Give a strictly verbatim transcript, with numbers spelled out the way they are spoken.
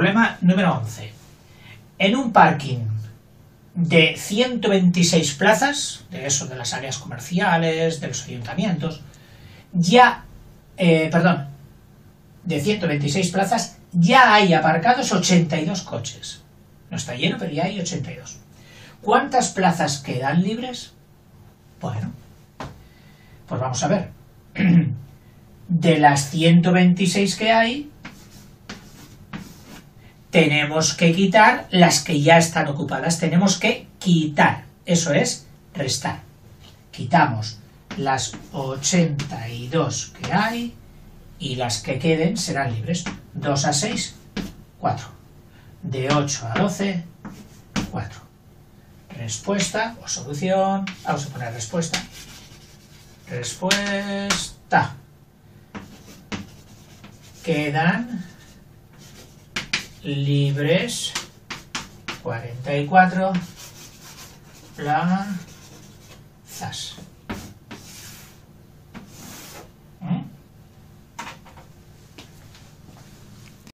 Problema número once. En un parking de ciento veintiséis plazas, de eso, de las áreas comerciales, de los ayuntamientos, ya, eh, perdón, de ciento veintiséis plazas, ya hay aparcados ochenta y dos coches. No está lleno, pero ya hay ochenta y dos. ¿Cuántas plazas quedan libres? Bueno, pues vamos a ver. De las ciento veintiséis que hay, tenemos que quitar las que ya están ocupadas. Tenemos que quitar, eso es restar. Quitamos las ochenta y dos que hay y las que queden serán libres. dos a seis, cuatro. De ocho a doce, cuatro. Respuesta o solución. Vamos a poner respuesta. Respuesta. Quedan libres cuarenta y cuatro plazas.